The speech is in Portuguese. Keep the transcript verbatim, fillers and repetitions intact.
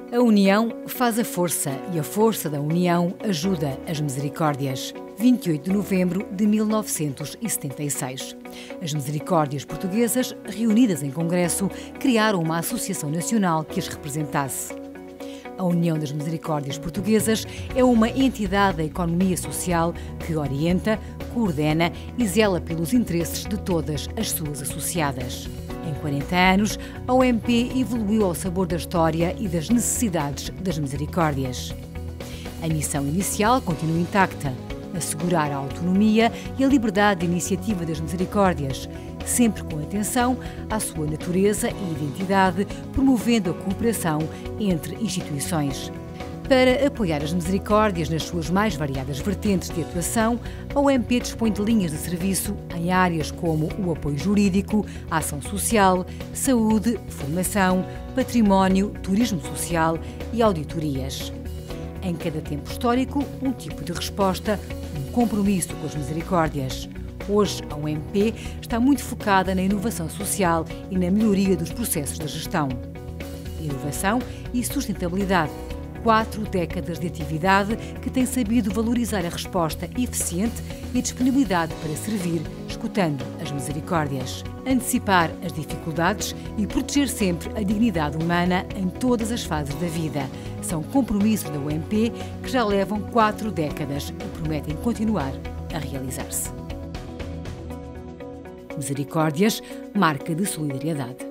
A união faz a força e a força da união ajuda as misericórdias. vinte e oito de novembro de mil novecentos e setenta e seis. As misericórdias portuguesas, reunidas em congresso, criaram uma associação nacional que as representasse. A União das Misericórdias Portuguesas é uma entidade da economia social que orienta, coordena e zela pelos interesses de todas as suas associadas. Em quarenta anos, a O M P evoluiu ao sabor da história e das necessidades das misericórdias. A missão inicial continua intacta: assegurar a autonomia e a liberdade de iniciativa das misericórdias, sempre com atenção à sua natureza e identidade, promovendo a cooperação entre instituições. Para apoiar as misericórdias nas suas mais variadas vertentes de atuação, a O M P dispõe de linhas de serviço em áreas como o apoio jurídico, a ação social, saúde, formação, património, turismo social e auditorias. Em cada tempo histórico, um tipo de resposta, um compromisso com as misericórdias. Hoje, a O M P está muito focada na inovação social e na melhoria dos processos de gestão. Inovação e sustentabilidade. Quatro décadas de atividade que tem sabido valorizar a resposta eficiente e a disponibilidade para servir, escutando as misericórdias. Antecipar as dificuldades e proteger sempre a dignidade humana em todas as fases da vida. São compromissos da O M P que já levam quatro décadas e prometem continuar a realizar-se. Misericórdias, marca de solidariedade.